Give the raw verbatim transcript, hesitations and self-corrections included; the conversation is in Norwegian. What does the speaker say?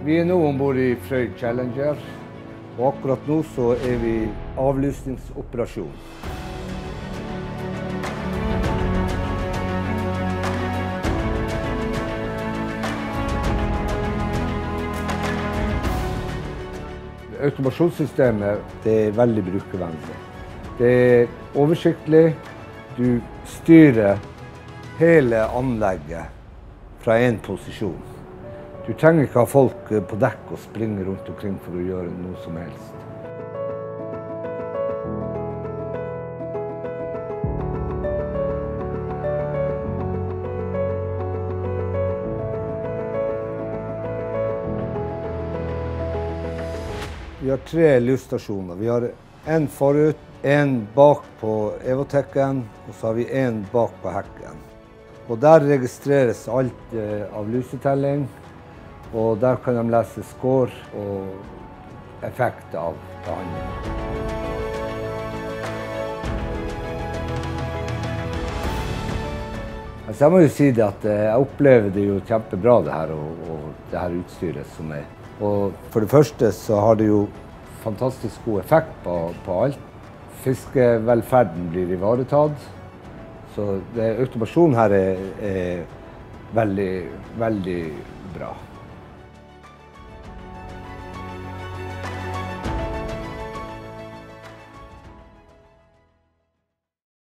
Vi er nå ombord i Frøy Challenger, og akkurat nå så er vi i avlysningsoperasjon. Automasjonssystemet det er veldig brukervennlig. Det er oversiktlig. Du styrer hele anlegget fra en posisjon. Du trenger ikke ha folk på dekk og springe rundt omkring for å gjøre noe som helst. Vi har tre lysstasjoner. Vi har en forut, en bak på Evoteken, og så har vi en bak på hekken. Og der registreres alt av lysetelling, og der kan de lese score og effekt av behandlingen. Altså jeg må jo si det at jeg opplever det jo kjempebra det her, og, og det her utstyret som er. Og for det første så har det jo fantastisk god effekt på, på alt. Fiskevelferden blir ivaretatt. Så det, automasjonen her er, er veldig, veldig bra.